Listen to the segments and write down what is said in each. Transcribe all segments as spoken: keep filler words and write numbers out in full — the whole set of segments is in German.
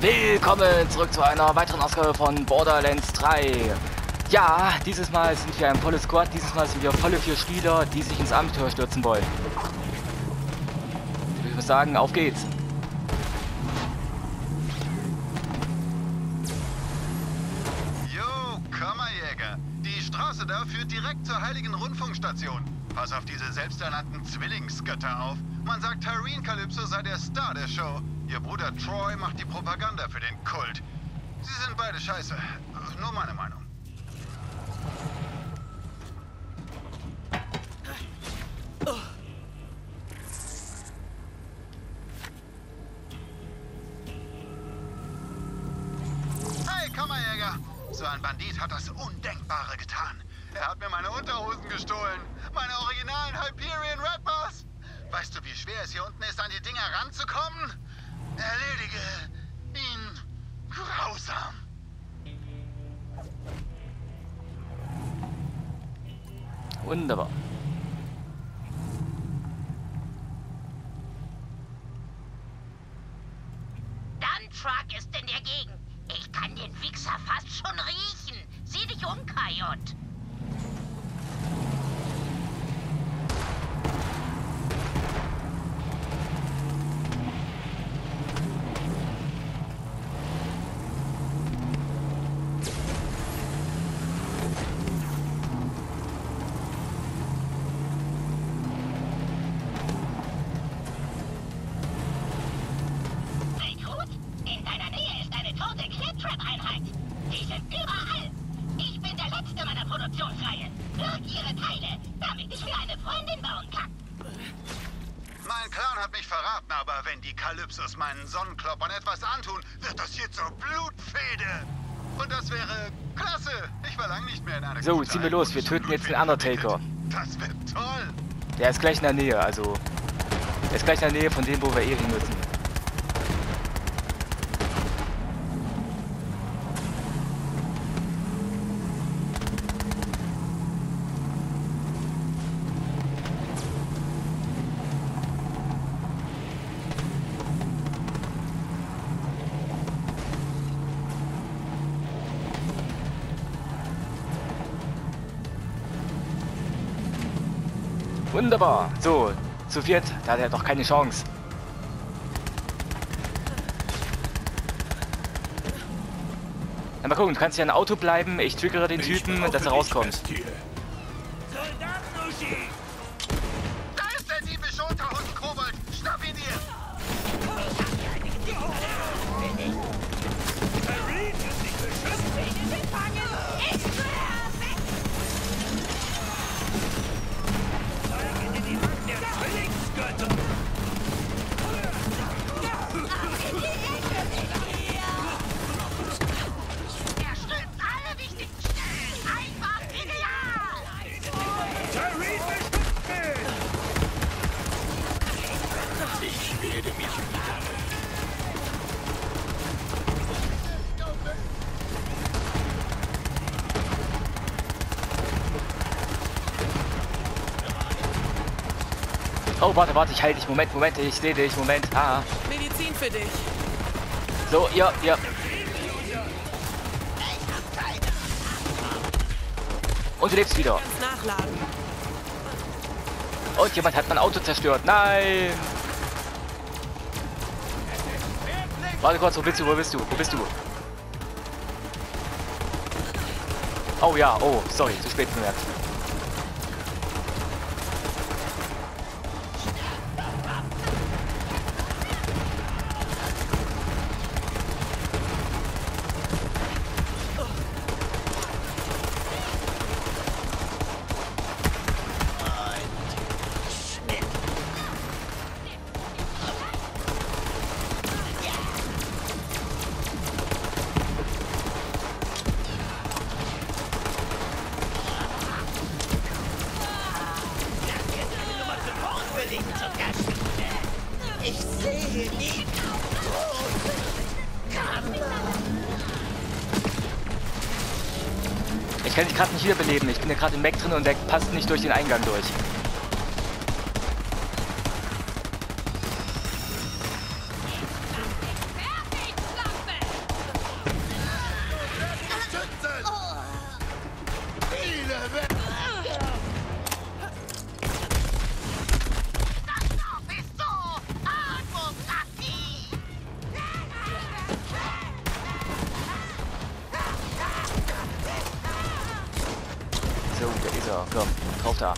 Willkommen zurück zu einer weiteren Ausgabe von Borderlands drei. Ja, dieses Mal sind wir ein volles Squad, dieses Mal sind wir volle vier Spieler, die sich ins Abenteuer stürzen wollen. Ich würde sagen, auf geht's. Jo, Kammerjäger. Die Straße da führt direkt zur heiligen Rundfunkstation. Pass auf diese selbsternannten Zwillingsgötter auf. Man sagt, Tyreen Calypso sei der Star der Show. Ihr Bruder Troy macht die Propaganda für den Kult. Sie sind beide scheiße. Nur meine Meinung. Hey, Kammerjäger! So ein Bandit hat das Undenkbare getan. Er hat mir meine Unterhosen gestohlen. Meine originalen Hyperion Redbars. Weißt du, wie schwer es hier unten ist, an die Dinger ranzukommen? Erledige ihn grausam. Wunderbar. Truck ist in der Gegend. Ich kann den Wichser fast schon riechen. Sieh dich um, Kajot. Calypsos meinen Sonnenkloppern etwas antun, wird das hier zur Blutfehde. Und das wäre klasse. Ich war lange nicht mehr in einer So, ziehen wir los. Wir töten jetzt den Undertaker. Das wird toll. Der ist gleich in der Nähe, also... Der ist gleich in der Nähe von dem, wo wir eh hin müssen. Wunderbar. So, zu viert, da hat er doch keine Chance. Na, mal gucken, du kannst ja ein Auto bleiben, ich triggere den Typen, dass er rauskommt. Da ist der diebische Unterhund, Kobold! Schnapp ihn dir! Oh, warte, warte, ich halte dich. Moment, Moment, ich sehe dich. Moment. Ah. Medizin für dich. So, ja, ja. Und du lebst wieder. Nachladen. Und jemand hat mein Auto zerstört. Nein! Warte kurz, wo bist du? Wo bist du? Wo bist du? Oh ja, oh, sorry, zu spät bemerkt. Ich sehe die Ich kann dich gerade nicht wiederbeleben. Ich bin ja gerade im Mech drin und der passt nicht durch den Eingang durch. Fertig, Schlampe! da.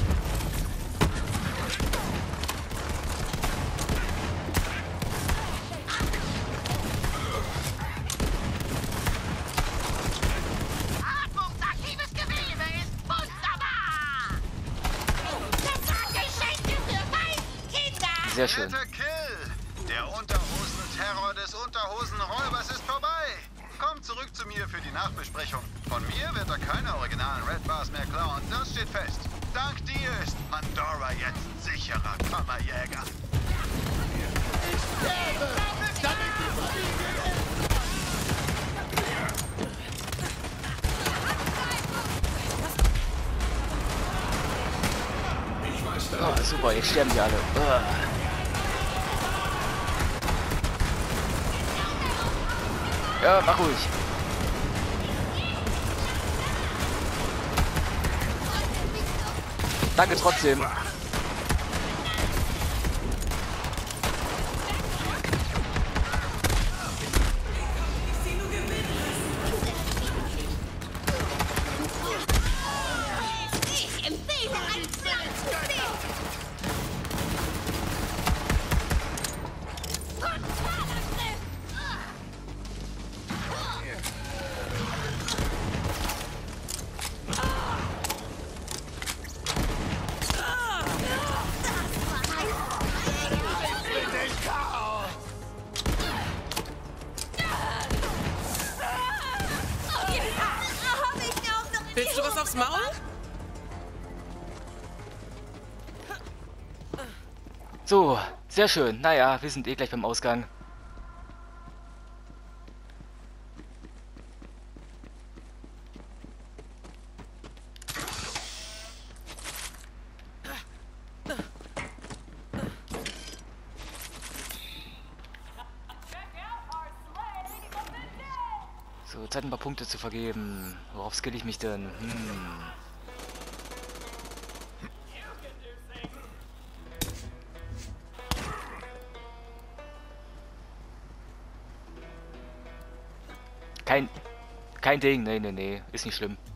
Atmungsaktives Gewebe ist wunderbar! Das war Geschenke für Waisenkinder! Sehr schön. Dritter Kill! Der Unterhosen-Terror des Unterhosenräubers ist vorbei! Kommt zurück zu mir für die Nachbesprechung. Von mir wird er keine originalen Red Bars mehr klauen, das steht fest. Dank dir ist Pandora jetzt ein sicherer Kammerjäger. Ich sterbe, damit die Familie... Oh, super, jetzt sterben die alle. Uah. Ja, mach ruhig. Danke trotzdem. Ich empfehle einen Platz für dich! Totaler Griff! Willst du was aufs Maul? So, sehr schön. Naja, wir sind eh gleich beim Ausgang. So, Zeit ein paar Punkte zu vergeben. Worauf skill ich mich denn? Hm. Kein... Kein Ding. Nee, nee, nee. Ist nicht schlimm.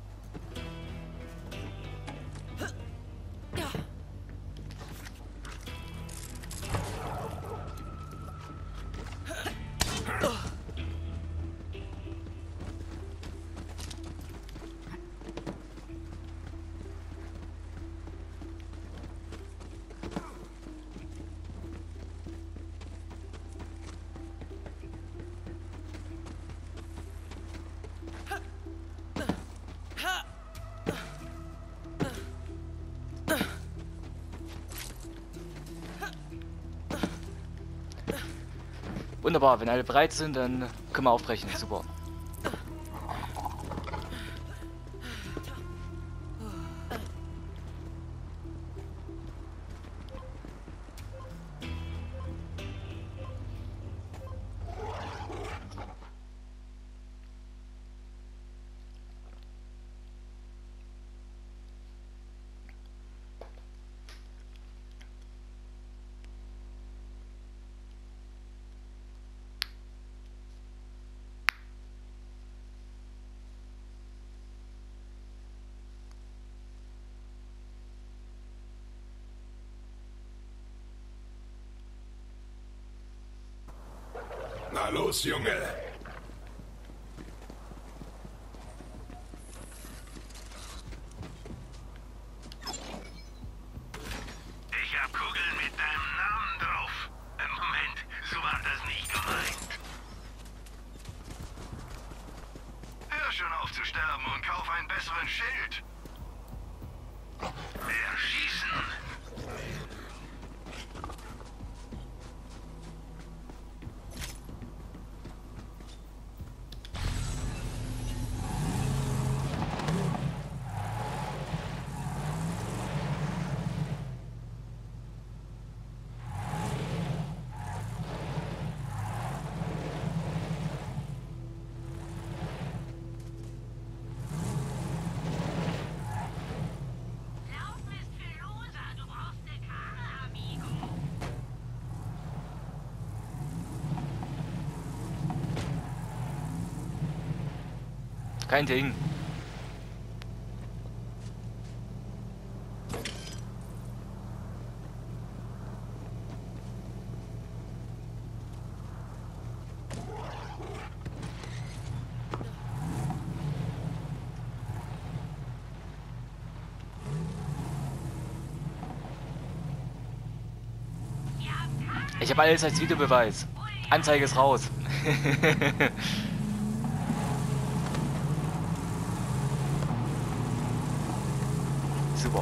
Wunderbar, wenn alle bereit sind, dann können wir aufbrechen. Super. Na los, Junge! Ich hab Kugeln mit deinem Namen drauf. Im Moment, so war das nicht gemeint. Hör schon auf zu sterben und kauf einen besseren Schild. Erschießen! Kein Ding. Ich habe alles als Videobeweis. Anzeige ist raus. Super.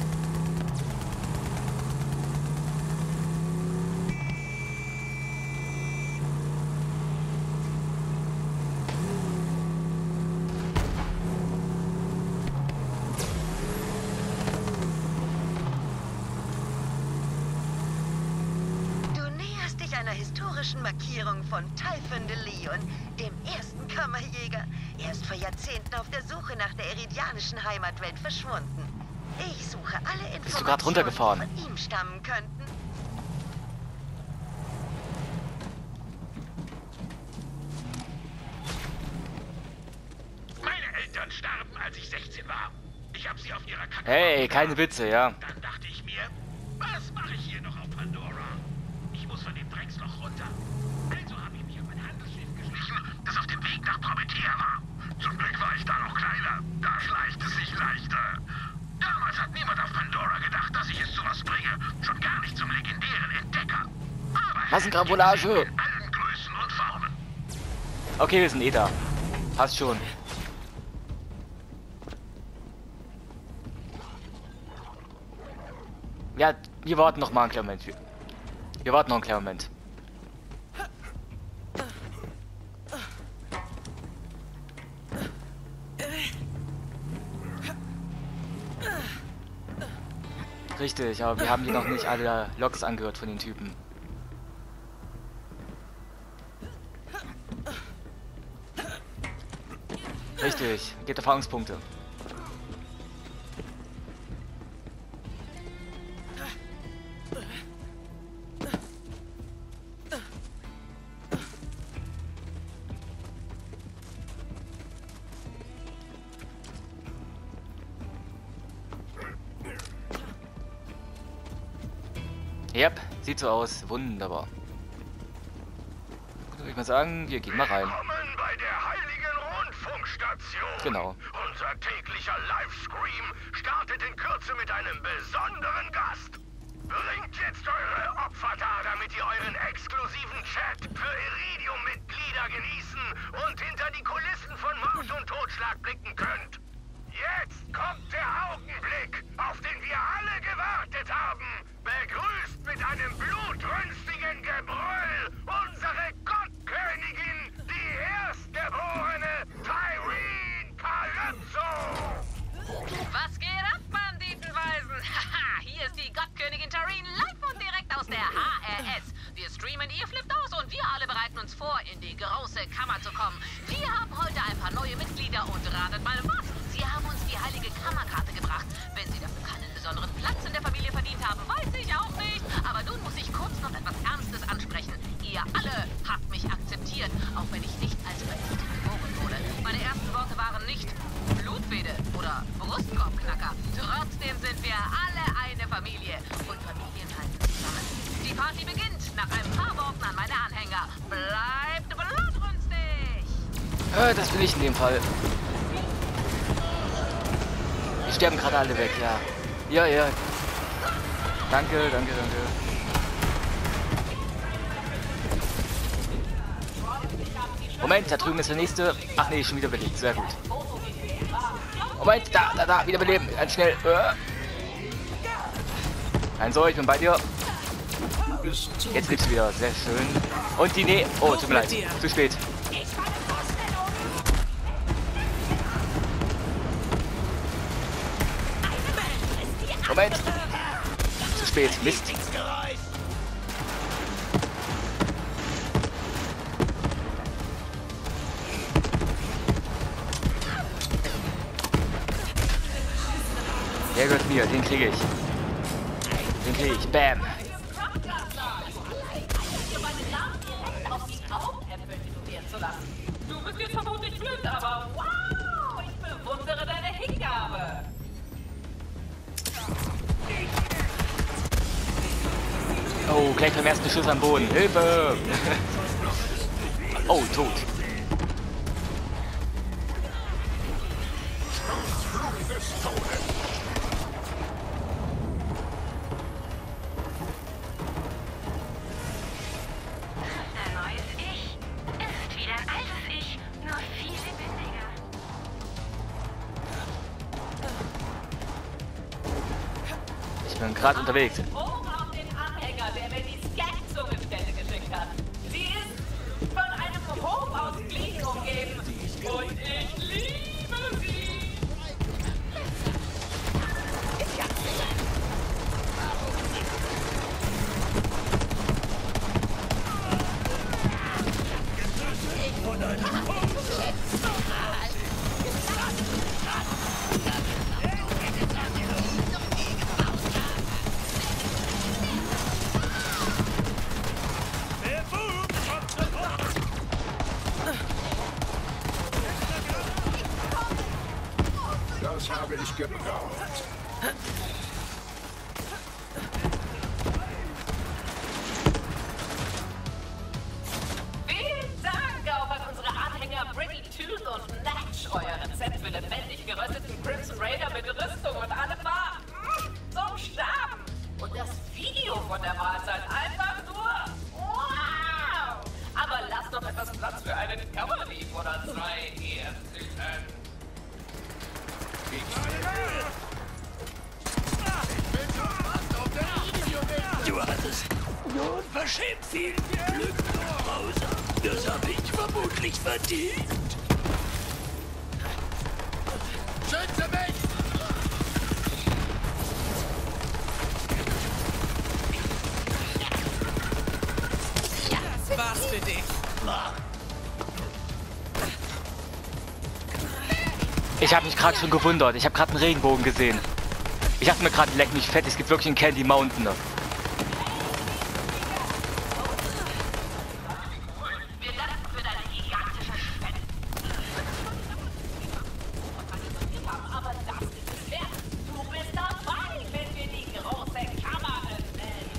Einer historischen Markierung von Typhon de Leon, dem ersten Kammerjäger. Er ist vor Jahrzehnten auf der Suche nach der eridianischen Heimatwelt verschwunden. Ich suche alle Informationen, Bist du gerade runtergefahren? die von ihm stammen könnten. Meine Eltern starben, als ich sechzehn war. Ich habe sie auf ihrer Kacke. Hey, keine Witze, ja. Dann dachte ich mir, was mache ich hier noch auf Pandora? Ich muss von dem Drecksloch runter. Also habe ich mich auf ein Handelsschiff geschlichen, das auf dem Weg nach Promethea war. Zum Glück war ich da noch kleiner. Da schleicht es sich leichter. Damals hat niemand auf Pandora gedacht, dass ich es zu was bringe. Schon gar nicht zum legendären Entdecker. Aber Massengrabolage. in allen Größen und Formen. Okay, wir sind eh da. Passt schon. Ja, wir warten noch mal einen kleinen Moment. Wir warten noch einen kleinen Moment. Richtig, aber wir haben hier noch nicht alle Logs angehört von den Typen. Richtig, gibt Erfahrungspunkte. Yep, sieht so aus. Wunderbar. Würde ich mal sagen, wir gehen mal rein. Willkommen bei der Heiligen Rundfunkstation. Genau. Unser täglicher Livestream startet in Kürze mit einem besonderen Gast. Bringt jetzt eure Opfer da, damit ihr euren exklusiven Chat für Iridium-Mitglieder genießen und hinter die Kulissen von Mord und Totschlag blicken könnt. Jetzt kommt der Augenblick, auf den wir alle gewartet haben. Begrüßt mit einem blutrünstigen Gebrüll unsere Gottkönigin, die Erstgeborene Tyreen Calypso. Was geht ab, Banditenweisen? Haha, hier ist die Gottkönigin Tyreen live und direkt aus der H R S. Wir streamen, ihr flippt aus und wir alle bereiten uns vor, in die große Kammer zu kommen. Wir haben heute ein paar neue Mitglieder und ratet mal was. Sie haben uns die heilige Kammerkarte gebracht. Wenn sie dafür keinen besonderen Platz in der Familie verdient haben, weiß ich auch nicht. Aber nun muss ich kurz noch etwas Ernstes ansprechen. Ihr alle habt mich akzeptiert, auch wenn ich nicht als Bandit geboren wurde. Meine ersten Worte waren nicht Blutfede oder Brustkorbknacker. Trotzdem sind wir alle eine Familie und Familien halten zusammen. Die Party beginnt nach ein paar Worten an meine Anhänger. Bleibt blutrünstig! Äh, das bin ich in dem Fall. Die sterben gerade alle weg, ja. Ja, ja. Danke, danke, danke. Moment, da drüben ist der nächste. Ach nee, schon wieder belegt. Sehr gut. Moment, da, da, da, wieder beleben. Ganz schnell. Ein so, ich bin bei dir. Jetzt geht's wieder. Sehr schön. Und die Nee. Oh, tut mir leid. Zu spät. Moment. Zu spät. Mist. Der gehört mir. Den kriege ich. Den kriege ich. Bam. Du bist jetzt vermutlich blöd, aber wow, ich bewundere deine Hingabe. Oh, gleich beim ersten Schuss am Boden. Hilfe! Oh, tot. Ich bin gerade unterwegs. Hoch auf den Anhänger, der mir die Scan-Zungenstelle geschickt hat. Sie ist von einem Hof aus Fliegen umgeben. Und ich liebe sie. Das habe ich gebraucht. Vielen Dank auch an unsere Anhänger Brittle Tooth und Natch. Euer Rezept für lebendig gerösteten Crimson Raider mit Rüstung und allem war mm, zum Sterben. Und das Video von der Mahlzeit einfach nur wow. Aber lasst doch etwas Platz für einen Kavallerie oder zwei hier. Du hattest nur unverschämt viel Glück, Browser. Das habe ich vermutlich verdient. Schütze mich! Das war's für dich. Ich habe mich gerade schon gewundert. Ich habe gerade einen Regenbogen gesehen. Ich dachte mir gerade, leck mich fett, es gibt wirklich einen Candy Mountain. Wir danken für deine gigantische Spende. Aber das ist es wert. Du bist dabei, wenn wir die große Kammer öffnen.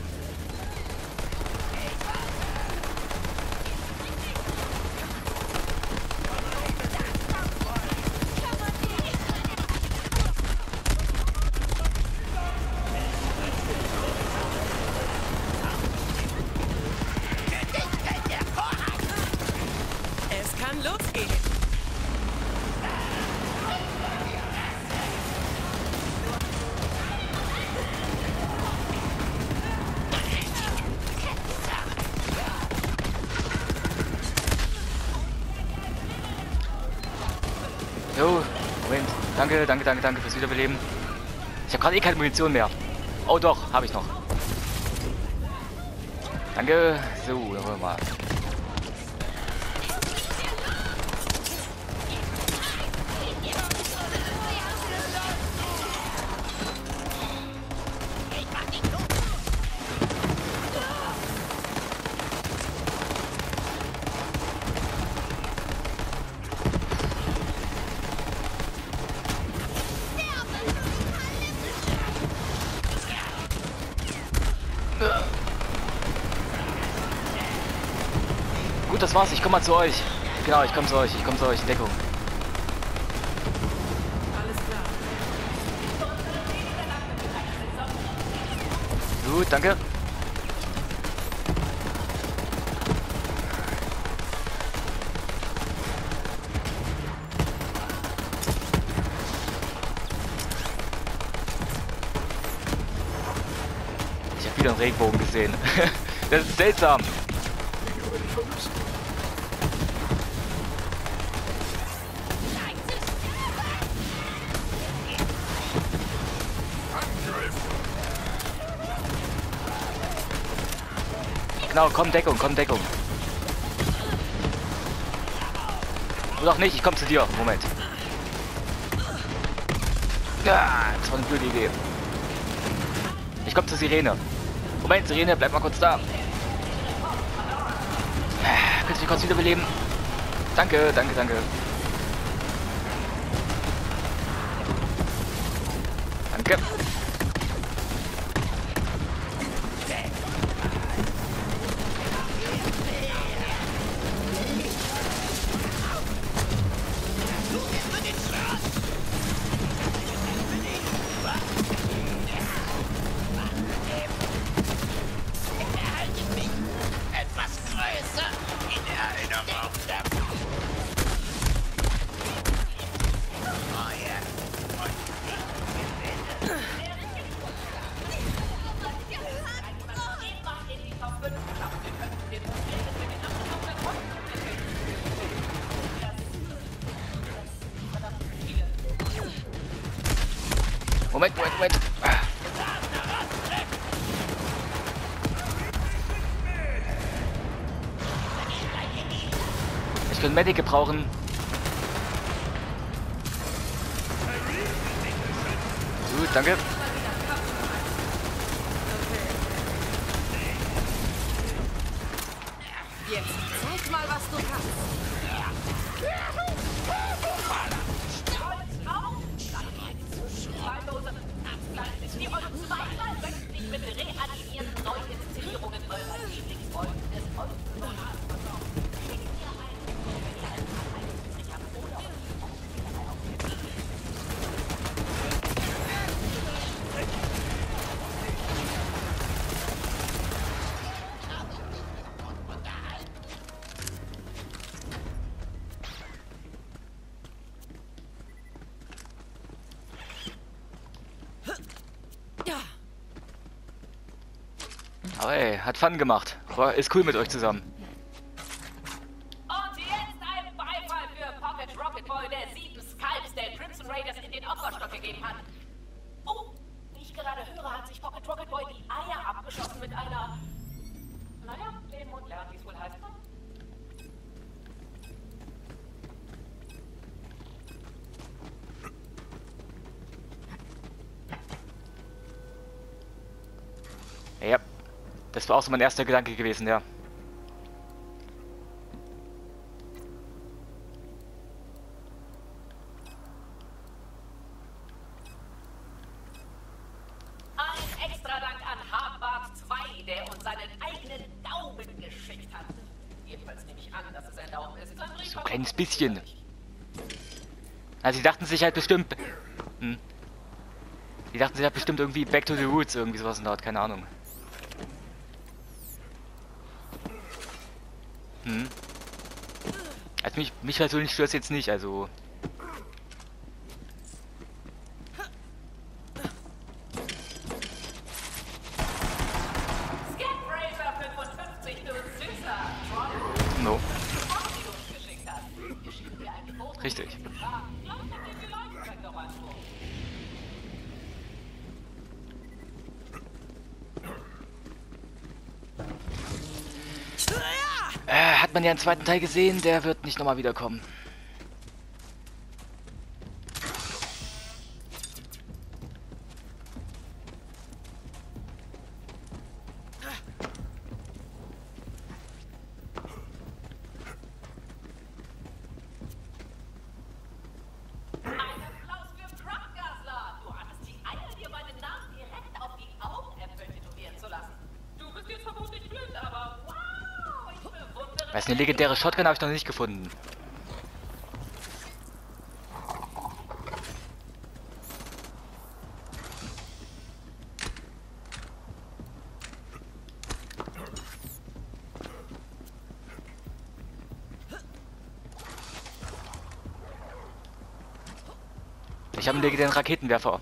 Es kann losgehen. Jo, Moment. Danke, danke, danke, danke fürs Wiederbeleben. Ich habe gerade eh keine Munition mehr. Oh doch, habe ich noch. Danke. So, dann wollen wir mal. Gut, das war's. Ich komme mal zu euch. Genau, ich komme zu euch. Ich komme zu euch in Deckung. Alles klar. Gut, danke. Ich habe wieder einen Regenbogen gesehen. Das ist seltsam. Genau, komm Deckung, komm Deckung. Oder auch nicht, ich komm zu dir. Moment. Ja, das war eine blöde Idee. Ich komm zur Sirene. Moment, Sirene, bleib mal kurz da. Könntest du mich kurz wiederbeleben? Danke, danke, danke. Danke. Moment, Moment, Moment. Ich könnte Medic gebrauchen. Gut, danke. Jetzt zeig mal, was du kannst. Die eure zweimal wöchentlich mit reanimierten Neuinszenierungen eurer Lieblingsfolgen des Volksmonats versorgt. Schickt ihr ein sicher oder Aber ey, hat Fun gemacht. War, ist cool mit euch zusammen. Und jetzt ein Beifall für Pocket Rocket Boy, der sieben Skalps der Crimson Raiders in den Opferstock gegeben hat. Oh, wie ich gerade höre, hat sich Pocket Rocket Boy die Eier abgeschossen mit einer... Naja, leben und lernen, wie es wohl heißt. Ja, das war auch so mein erster Gedanke gewesen, ja. Ein extra Dank an Hardbart zwei, der uns seinen eigenen Daumen geschickt hat. Jedenfalls nehme ich an, dass es ein Daumen ist. So ein kleines bisschen. Also sie dachten sich halt bestimmt... Hm. Die dachten sich halt bestimmt irgendwie Back to the Roots, irgendwie sowas in der Art, keine Ahnung. Hm. Also mich, mich persönlich stört es jetzt nicht, also... No. Richtig. Äh, hat man ja einen zweiten Teil gesehen, der wird nicht nochmal wiederkommen. Weiß, eine legendäre Shotgun habe ich noch nicht gefunden. Ich habe einen legendären Raketenwerfer.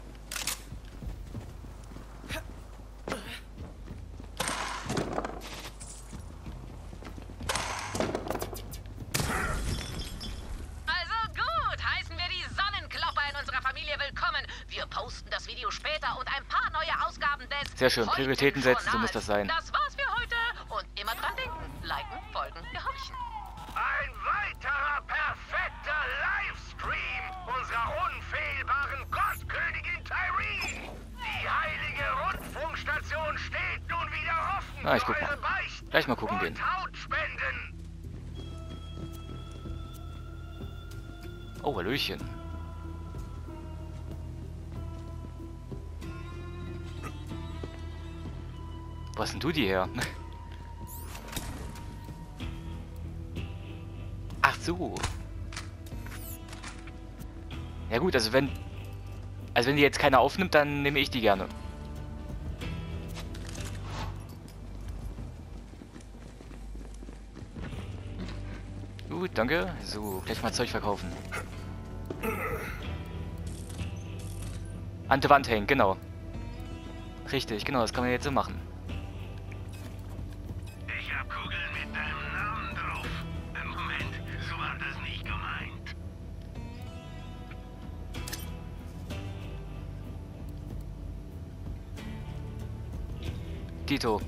Sehr schön, Prioritäten setzen, so muss das sein. Das war's für heute und immer dran denken, liken, folgen, gehorchen. Ein weiterer perfekter Livestream unserer unfehlbaren Gottkönigin Tyreen. Die heilige Rundfunkstation steht nun wieder offen. Na, ich guck mal. Gleich mal gucken gehen. Oh, Hallöchen. Wo hast denn du die her? Ach so. Ja gut, also wenn... Also wenn die jetzt keiner aufnimmt, dann nehme ich die gerne. Gut, danke. So, gleich mal Zeug verkaufen. An der Wand hängen, genau. Richtig, genau, das kann man jetzt so machen. Dito.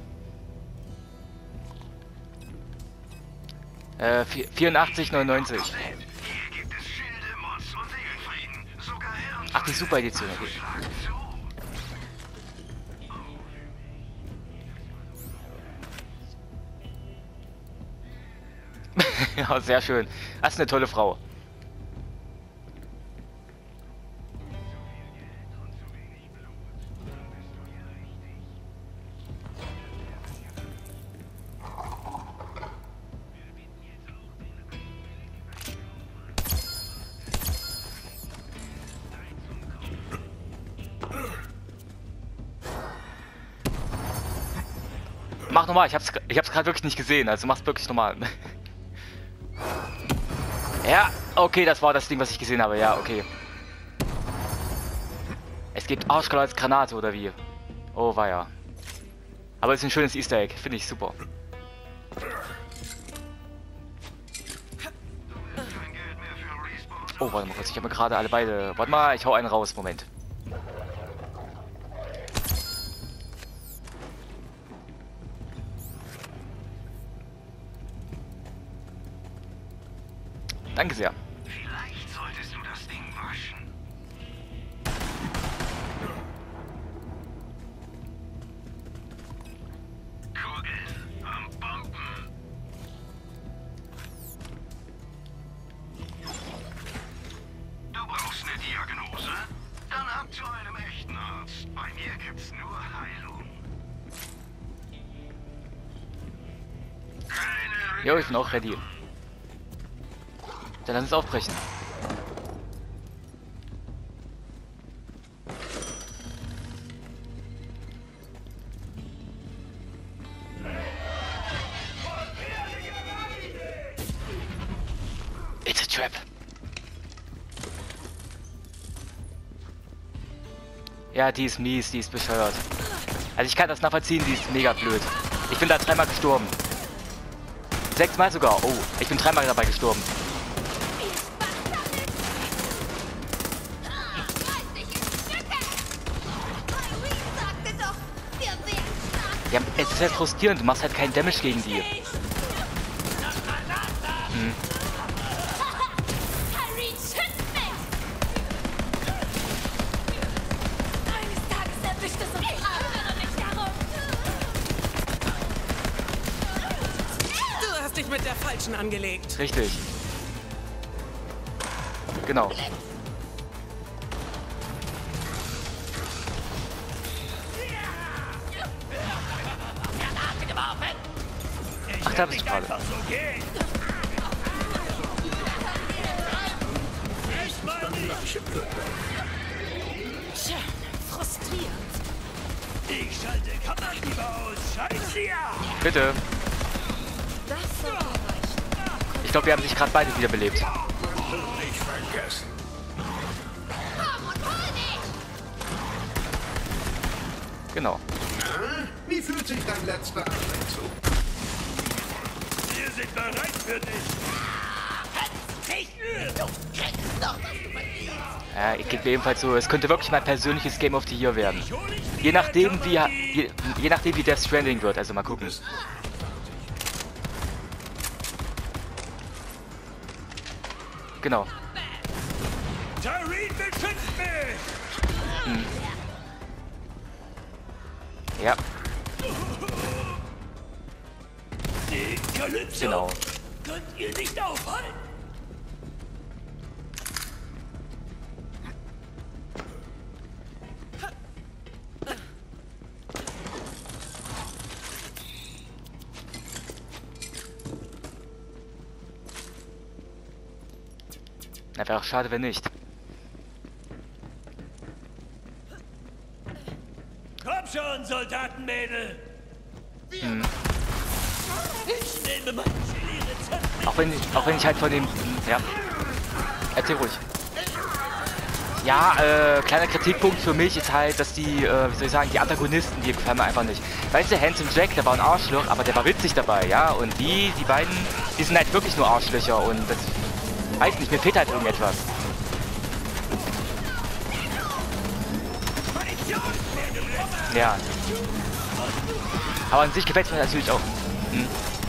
Äh, vierundachtzig neunundneunzig. Ach, die Super Edition. Okay. Ja, sehr schön. Das ist eine tolle Frau. Mach nochmal, ich hab's, ich hab's gerade wirklich nicht gesehen, also mach's wirklich nochmal. Ja, okay, das war das Ding, was ich gesehen habe, ja, okay. Es gibt Arschklar als Granate, oder wie? Oh, weia. Aber es ist ein schönes Easter Egg, finde ich super. Oh, warte mal kurz, ich habe mir gerade alle beide... Warte mal, ich hau einen raus, Moment. Danke sehr. Vielleicht solltest du das Ding waschen. Kugeln am Bomben. Du brauchst eine Diagnose? Dann ab zu einem echten Arzt. Bei mir gibt's nur Heilung. Keine Jo, ich bin auch ready. Dann lass uns aufbrechen. It's a trap. Ja, die ist mies, die ist bescheuert. Also ich kann das nachvollziehen, die ist mega blöd. Ich bin da dreimal gestorben. Sechsmal sogar. Oh, ich bin dreimal dabei gestorben. Ja, es ist halt frustrierend, du machst halt keinen Damage gegen die. Hm. Du hast dich mit der Falschen angelegt. Richtig. Genau. Ach, da bist du gerade. Tja, frustrierend. Ich schalte Kammerfieber aus. Scheiße, ja! Bitte. Das soll reichen. Ich glaube, wir haben sich gerade beide wiederbelebt. Nicht vergessen. Genau. Wie fühlt sich dein letzter Anwechslung? Wir sind bereit für dich. Ja, ich gebe mir ebenfalls so, es könnte wirklich mein persönliches Game of the Year werden. Je nachdem, wie, je, je nachdem, wie Death Stranding wird, also mal gucken. Genau. Tyreen beschützt mich! Hm. Ja. Den Kalypso Genau. könnt ihr nicht aufhalten. Na, wäre auch schade, wenn nicht. Komm schon, Soldatenmädel! Hm. Ich nehme mein Chili-Rezept. Auch wenn, auch wenn ich halt von dem... Ja. Erzähl ruhig. Ja, äh, kleiner Kritikpunkt für mich ist halt, dass die, äh, wie soll ich sagen, die Antagonisten, die gefallen mir einfach nicht. Weißt du, Handsome Jack, der war ein Arschloch, aber der war witzig dabei, ja? Und die, die beiden, die sind halt wirklich nur Arschlöcher und das... Weiß nicht, mir fehlt halt irgendetwas. Ja. Aber an sich gefällt es mir natürlich auch. Hm.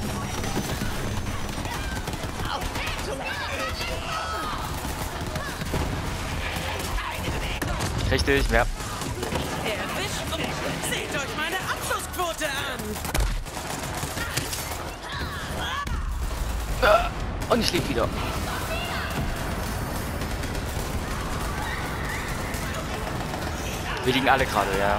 Richtig, ja. Erwischt und seht euch meine Abschussquote an! Und ich lebe wieder. Wir liegen alle gerade, ja.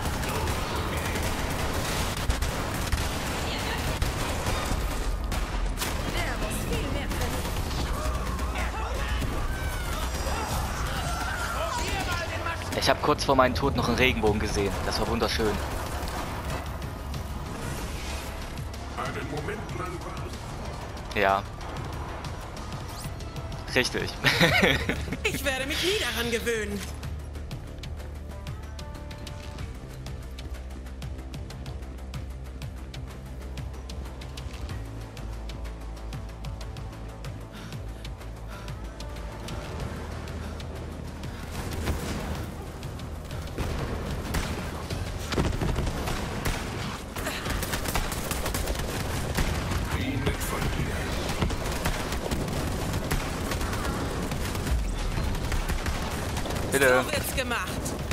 Ich habe kurz vor meinem Tod noch einen Regenbogen gesehen. Das war wunderschön. Einen Moment lang war Ja. Richtig. Ich werde mich nie daran gewöhnen. Bitte. So wird's gemacht.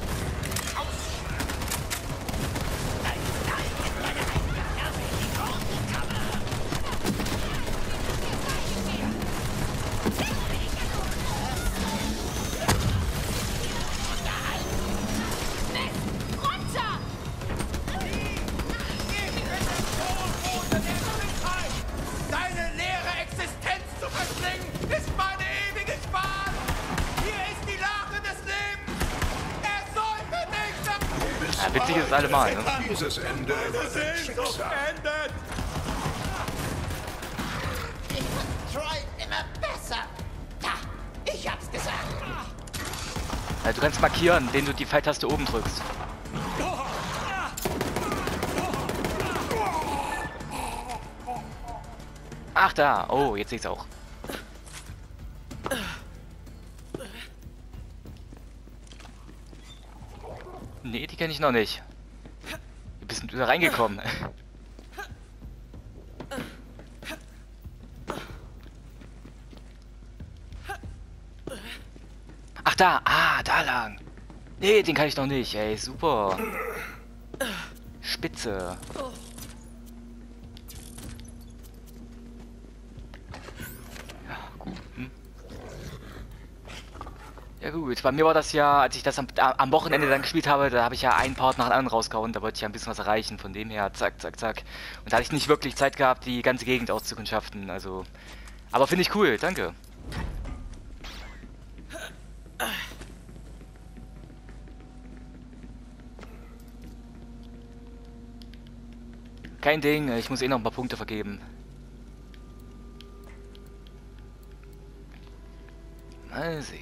Deine leere Existenz zu verschlingen, ist meine ewige Qual! Hier ist die Lache des Lebens! Er sollte nicht... Ja, witzig ist es allemal, ne? dieses Ende war ein Schicksal. Endet! Troy immer besser. Da, ich hab's gesagt. Ja, du kannst markieren, indem du die Pfeiltaste oben drückst. Ach da, oh, jetzt sehe ich's auch. Nee, die kenne ich noch nicht. Wie bist denn du da reingekommen? Ach da, ah, da lang. Nee, den kann ich noch nicht, ey, super. Spitze. Ja, gut. Hm. Ja gut, bei mir war das ja, als ich das am, am Wochenende dann gespielt habe, da habe ich ja einen Part nach dem anderen rausgehauen, da wollte ich ja ein bisschen was erreichen, von dem her, zack, zack, zack. Und da hatte ich nicht wirklich Zeit gehabt, die ganze Gegend auszukundschaften, also... Aber finde ich cool, danke. Kein Ding, ich muss eh noch ein paar Punkte vergeben. Mal sehen.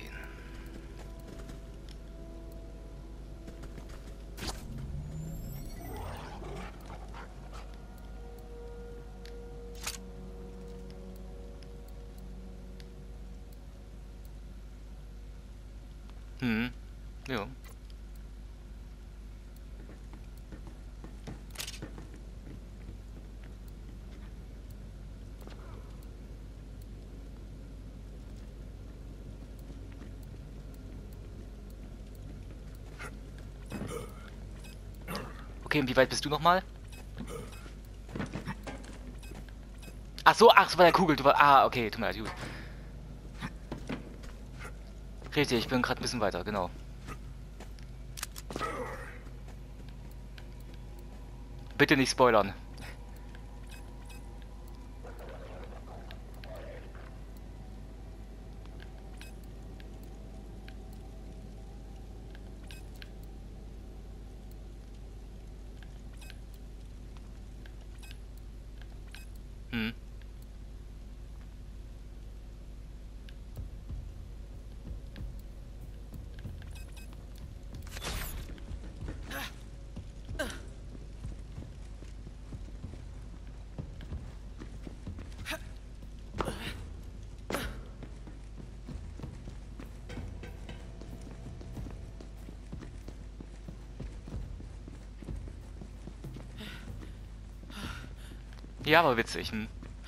Hm, ja. Okay, und wie weit bist du nochmal? Ach so, ach, so bei der Kugel. Du war, ah, okay, tut mir leid, gut. Richtig, ich bin gerade ein bisschen weiter, genau. Bitte nicht spoilern. Hm. Ja, war witzig. Hm.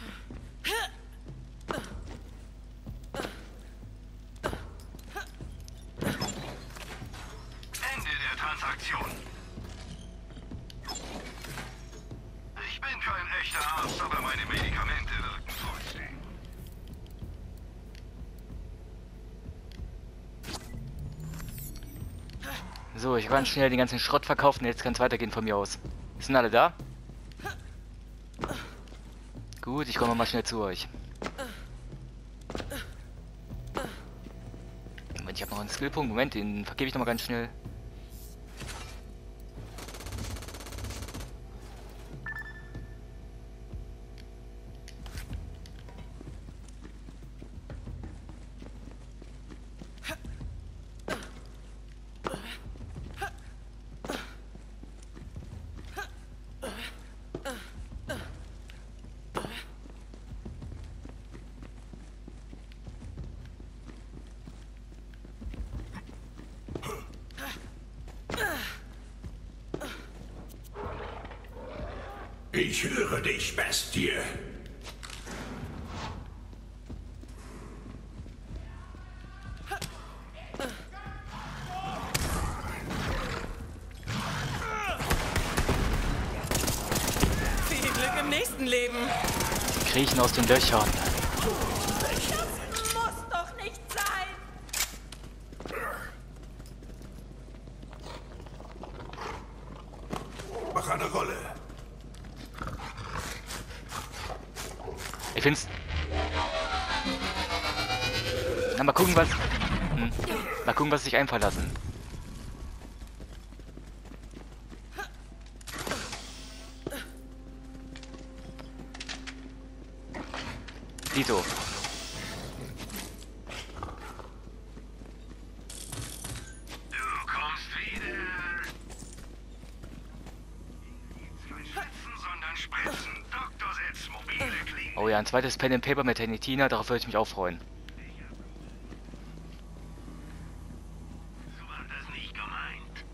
Ende der Transaktion. Ich bin kein echter Arzt, aber meine Medikamente wirken trotzdem. So, ich kann schnell den ganzen Schrott verkaufen, jetzt kann es weitergehen von mir aus. Sind alle da? Gut, ich komme mal schnell zu euch. Moment, ich habe noch einen Skillpunkt. Moment, den vergebe ich noch mal ganz schnell. Ich höre dich, Bestie. Viel Glück im nächsten Leben. Kriechen aus den Löchern. Das muss doch nicht sein. Mach eine Rolle. Ich find's... Na, mal gucken, was... Hm. Mal gucken, was sich einfallen lassen. Dito. Du kommst wieder. Kein Schwitzen, sondern Spritzen. Doktor setzt mobile Klingen. Oh ja, ein zweites Pen and Paper mit Tenitina, darauf würde ich mich auch freuen. So war das nicht gemeint.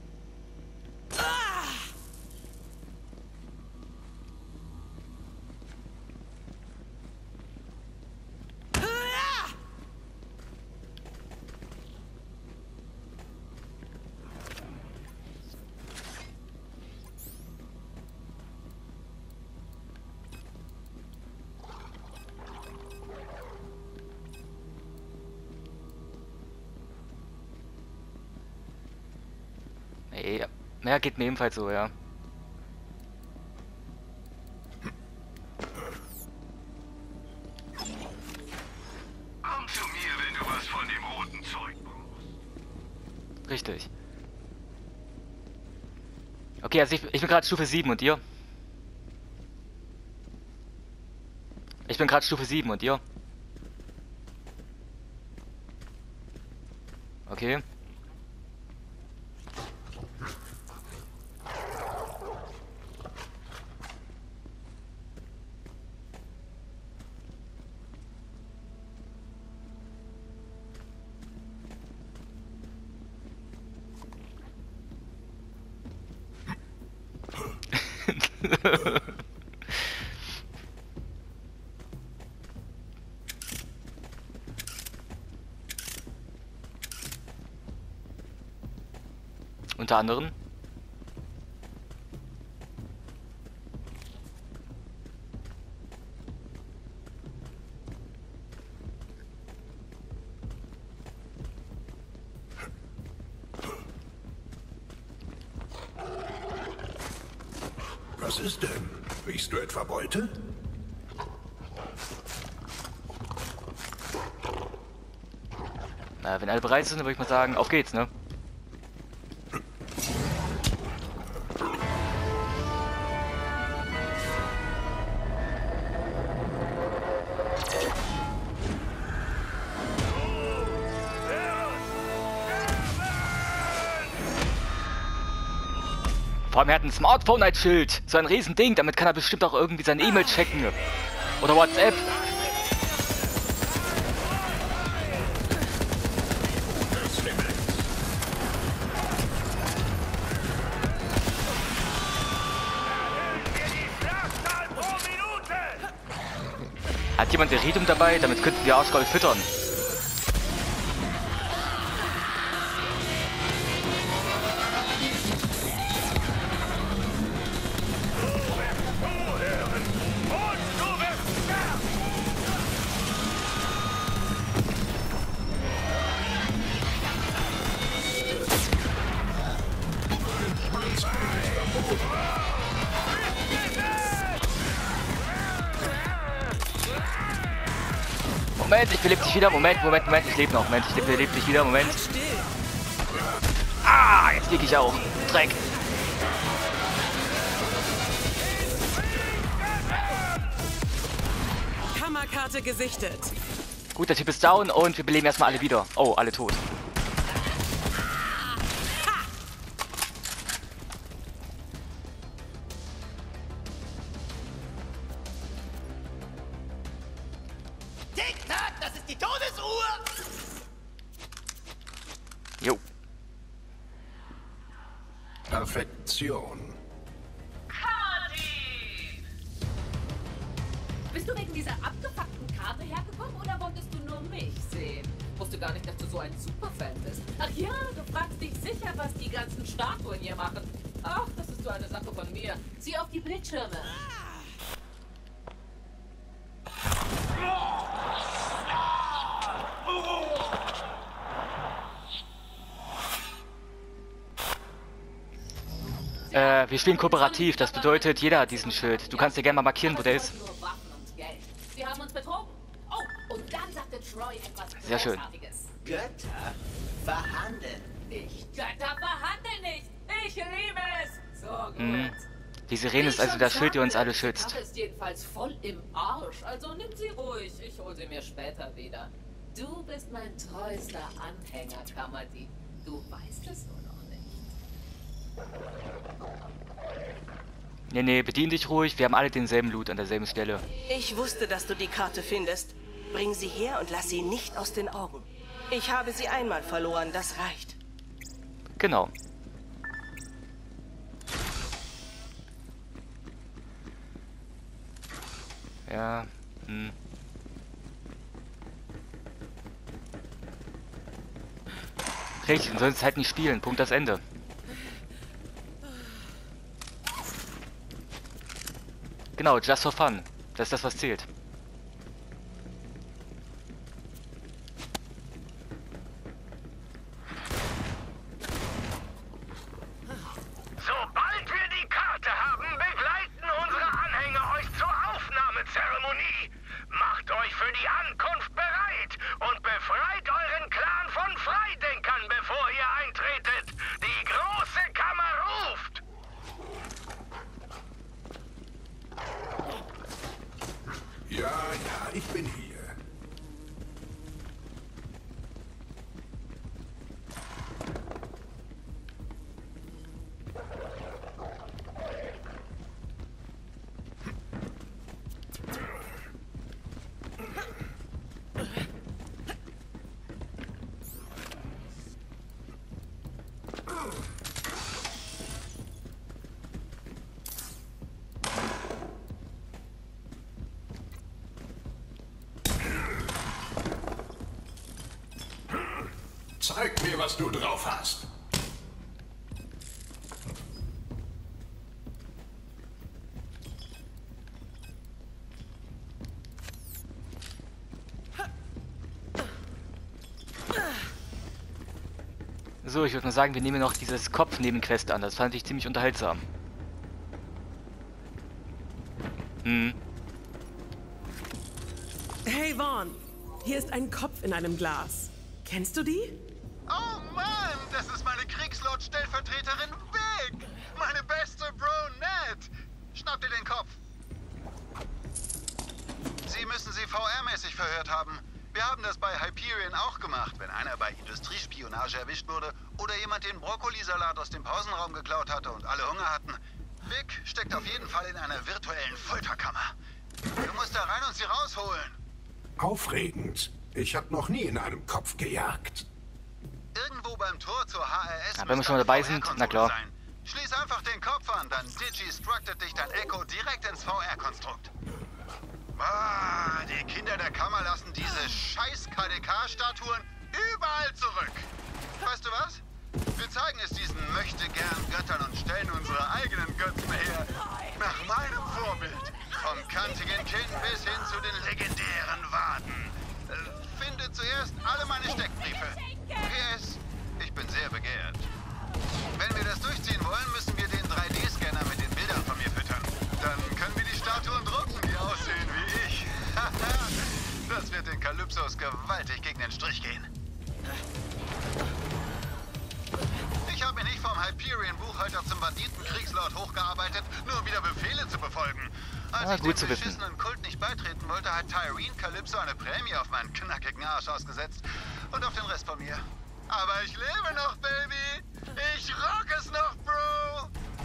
Nee, ja, geht mir ebenfalls so, ja. Komm zu mir, wenn du was von dem roten Zeug brauchst. Richtig. Okay, also ich, ich bin gerade Stufe sieben und ihr? Ich bin gerade Stufe sieben und ihr? Okay. Unter anderem. Was ist denn? Riechst du etwa Beute? Na, wenn alle bereit sind, dann würde ich mal sagen, auf geht's, ne? Vor allem, er hat ein Smartphone als Schild. So ein Riesending. Damit kann er bestimmt auch irgendwie seine E-Mail checken. Oder WhatsApp. Die Schlachtzahl pro Minute Hat jemand Iridium dabei? Damit könnten wir Arschgol füttern. Moment, ich belebe dich wieder. Moment, Moment, Moment, ich lebe noch. Moment, ich belebe dich wieder. Moment. Ah, jetzt liege ich auch. Dreck. Kammerkarte gesichtet. Gut, der Typ ist down und wir beleben erstmal alle wieder. Oh, alle tot. Tick-Tack, das ist die Todesuhr! Jo. Perfektion. Kati! Bist du wegen dieser abgefuckten Karte hergekommen oder wolltest du nur mich sehen? Wusste gar nicht, dass du so ein Superfan bist. Ach ja, du fragst dich sicher, was die ganzen Statuen hier machen. Ach, das ist so eine Sache von mir. Sieh auf die Bildschirme. Äh, wir spielen kooperativ. Das bedeutet, jeder hat diesen Schild. Du kannst dir gerne mal markieren, wo der ist. Sie haben uns betrogen. Oh, und dann sagte Troy etwas Sehr schön. Großartiges. Götter verhandeln nicht. Götter verhandeln nicht. Ich liebe es. So gut. Mhm. Die Sirene ist also das Schild, die uns alle schützt. Die Karre ist jedenfalls voll im Arsch. Also nimm sie ruhig. Ich hol sie mir später wieder. Du bist mein treuester Anhänger, Kamadi. Du weißt es nur noch nicht. Nee, nee, bedien dich ruhig. Wir haben alle denselben Loot an derselben Stelle. Ich wusste, dass du die Karte findest. Bring sie her und lass sie nicht aus den Augen. Ich habe sie einmal verloren, das reicht. Genau. Ja, hm. Richtig, sonst halt nicht spielen. Punkt, das Ende. Genau, just for fun. Das ist das, was zählt. Sobald wir die Karte haben, begleiten unsere Anhänger euch zur Aufnahmezeremonie. Macht euch für die Ankunft bereit und befreit euren Clan von Freidenkern, bevor ihr eintretet. Die große Kammer ruft! Ja, ja, ich bin hier. Zeig mir, was du drauf hast. So, ich würde mal sagen, wir nehmen noch dieses Kopf-Nebenquest an. Das fand ich ziemlich unterhaltsam. Hm. Hey Vaughn, hier ist ein Kopf in einem Glas. Kennst du die? Oh Mann, das ist meine Kriegslord-Stellvertreterin Vic. Meine beste Bro Ned. Schnapp dir den Kopf. Sie müssen sie V R-mäßig verhört haben. Wir haben das bei Hyperion auch gemacht, wenn einer bei Industriespionage erwischt wurde oder jemand den Brokkolisalat aus dem Pausenraum geklaut hatte und alle Hunger hatten. Vic steckt auf jeden Fall in einer virtuellen Folterkammer. Du musst da rein und sie rausholen. Aufregend. Ich habe noch nie in einem Kopf gejagt. Irgendwo beim Tor zur H R S. Ja, wenn wir schon mal dabei sind, na klar. Sein. Schließ einfach den Kopf an, dann Digi-structet dich dein Echo direkt ins V R-Konstrukt. Ah, die Kinder der Kammer lassen diese scheiß K D K-Statuen überall zurück. Weißt du was? Wir zeigen es diesen Möchtegern-Göttern und stellen unsere eigenen Götzen her. Nach meinem Vorbild. Vom kantigen Kinn bis hin zu den legendären Waden. Äh, finde zuerst alle meine Steckbriefe. P S. Ich bin sehr begehrt. Wenn wir das durchziehen wollen, müssen wir den drei D-Scanner mit den Bildern von mir füttern. Dann können wir die Statuen drucken, die aussehen wie ich. Das wird den Kalypsos gewaltig gegen den Strich gehen. Ich habe mich nicht vom Hyperion-Buchhalter zum Banditenkriegslord hochgearbeitet, nur um wieder Befehle zu befolgen. Als ah, ich gut dem zu wissen. beschissenen Kult nicht beitreten wollte, hat Tyreen Calypso eine Prämie auf meinen knackigen Arsch ausgesetzt. Und auf den Rest von mir. Aber ich lebe noch, Baby! Ich rock es noch, Bro!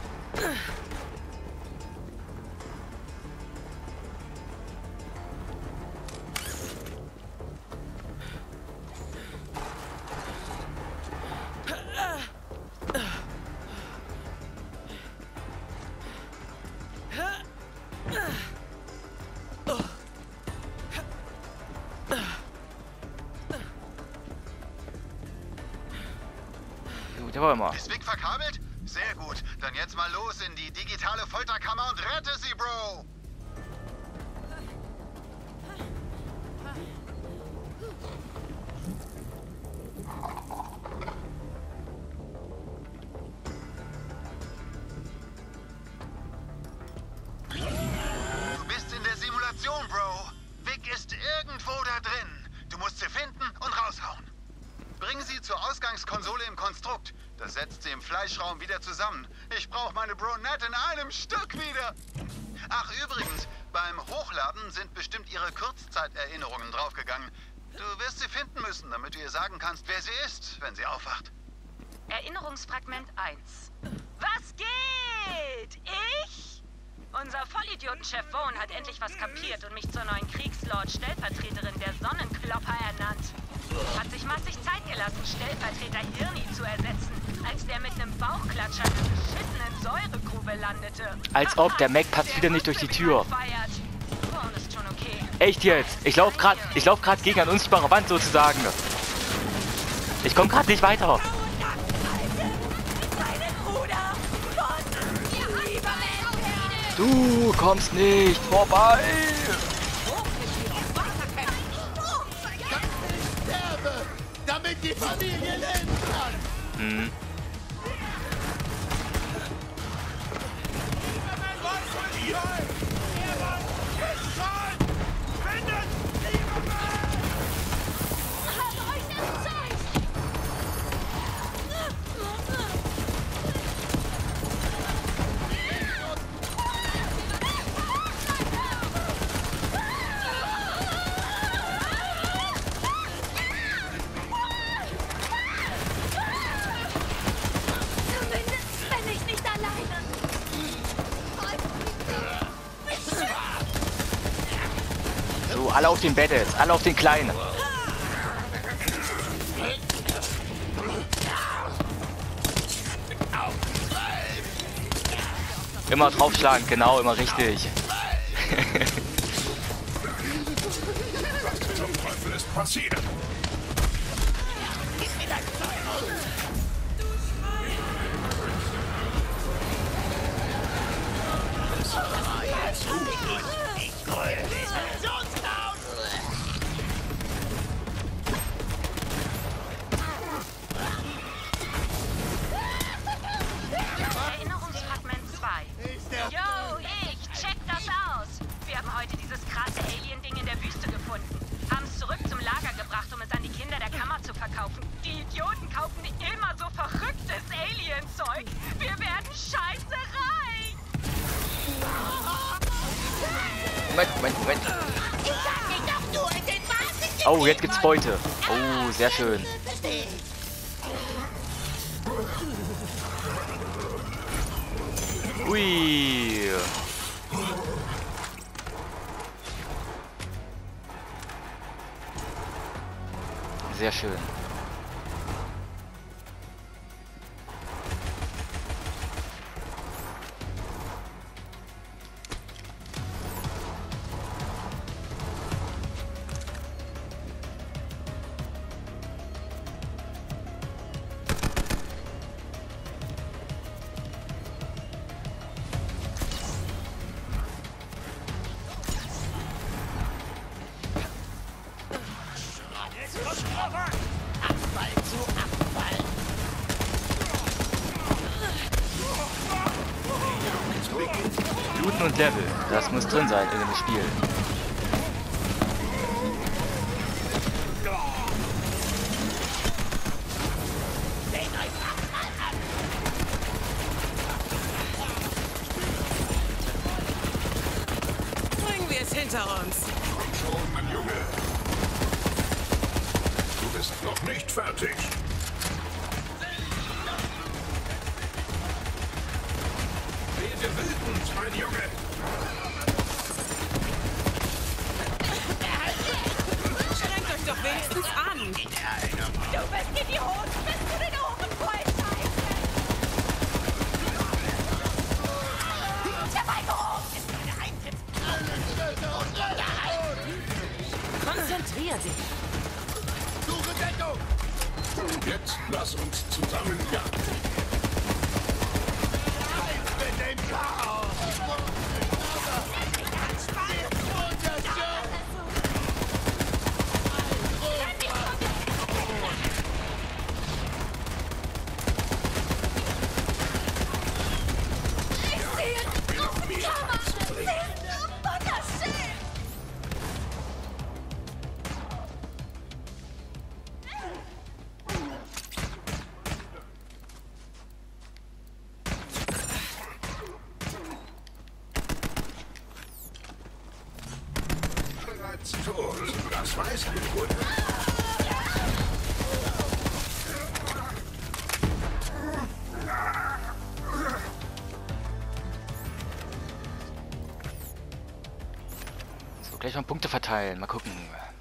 Der war immer. Ist Vic verkabelt? Sehr gut. Dann jetzt mal los in die digitale Folterkammer und rette sie, Bro! Du bist in der Simulation, Bro. Vic ist irgendwo da drin. Du musst sie finden und raushauen. Bring sie zur Ausgangskonsole im Konstrukt. Das setzt sie im Fleischraum wieder zusammen. Ich brauche meine Bronette in einem Stück wieder. Ach, übrigens, beim Hochladen sind bestimmt ihre Kurzzeiterinnerungen draufgegangen. Du wirst sie finden müssen, damit du ihr sagen kannst, wer sie ist, wenn sie aufwacht. Erinnerungsfragment eins. Was geht? Ich? Unser Vollidiotenchef Vaughn hat endlich was kapiert und mich zur neuen Kriegslord-Stellvertreterin der Sonnenklopper ernannt. Hat sich massig Zeit gelassen, Stellvertreter Hirni zu ersetzen, als der mit einem Bauchklatscher in einer beschissenen Säuregrube landete. Als ob, der Mac passt wieder nicht durch die Tür. Vaughn ist schon okay. Echt jetzt? Ich lauf grad, ich lauf grad gegen eine unsichtbare Wand sozusagen. Ich komm grad nicht weiter. Du kommst nicht vorbei. Damit die Familie leben kann. Hm. So, alle auf den Bett jetzt, alle auf den Kleinen. Immer draufschlagen, genau, immer richtig. Was zum Teufel ist passiert? Erinnerungsfragment zwei. Yo, ich, check das aus. Wir haben heute dieses krasse Alien-Ding in der Wüste gefunden. Haben es zurück zum Lager gebracht, um es an die Kinder der Kammer zu verkaufen. Die Idioten kaufen immer so verrücktes Alien-Zeug. Wir werden scheiße reich. Moment, Moment, Moment. Oh, jetzt gibt's Beute. Oh, sehr schön. Ui. Sehr schön. Abfall zu Abfall. Looten und Level, das muss drin sein in dem Spiel. Bringen wir es hinter uns. Komm schon, mein Junge. Du bist noch nicht fertig. Werde wütend, mein Junge. Strengt euch doch wenigstens an. Du bist Idiot! Bist du den Ohren voll Der Beigeruch ist meine Eintritt. Konzentrier dich. Suche Deckung. Jetzt lass uns zusammen jagen. Mit dem Chaos. Tot, das weiß ich gut. So, gleich mal Punkte verteilen. Mal gucken.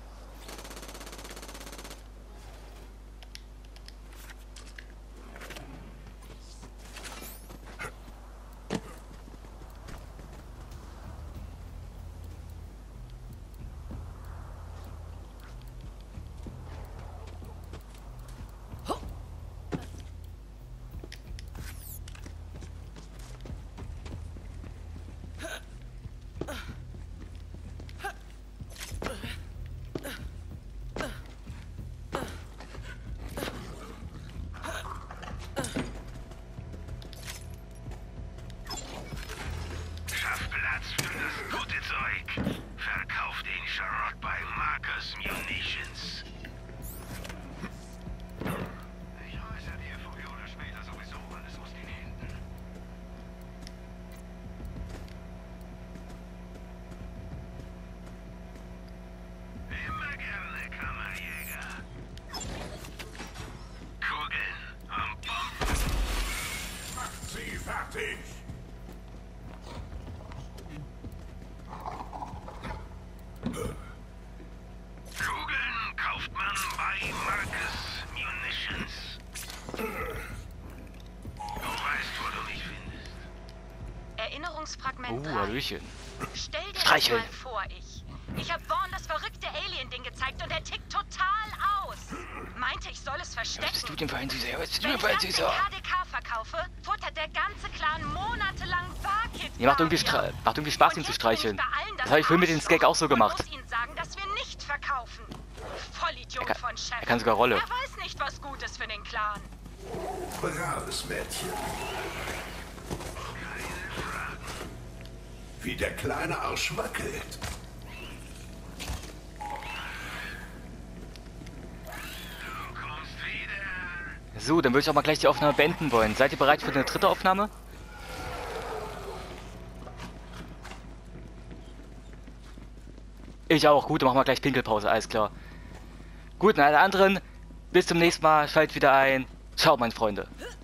Fertig. Kugeln kauft man bei Marcus Munitions. Du weißt, wo du mich findest. Erinnerungsfragment Oh, drei. Hallöchen. Stell dir das Streicheln. mal vor, ich. Ich habe Vaughn das verrückte Alien-Ding gezeigt und er tickt total aus. Meinte, ich soll es verstecken. Was bist du denn für ein Süßer? Was bist du Wenn denn ich für ein das in Süßer? K D K verkaufe, futtert der ganze Clan monatelang Barkids. Ihr macht irgendwie, Stra macht irgendwie Spaß, ihn zu streicheln. Das habe ich vorhin mit den Skag auch so gemacht. Ich muss ihnen sagen, dass wir nicht verkaufen. Vollidiot Er kann- von Chef. er kann sogar Rolle. Er weiß nicht, was gut ist für den Clan. Braves Mädchen. Wie der kleine Arsch wackelt. So, dann würde ich auch mal gleich die Aufnahme beenden wollen. Seid ihr bereit für eine dritte Aufnahme? Ich auch. Gut, dann machen wir gleich Pinkelpause, alles klar. Gut, und alle anderen, bis zum nächsten Mal. Schaltet wieder ein. Ciao, meine Freunde.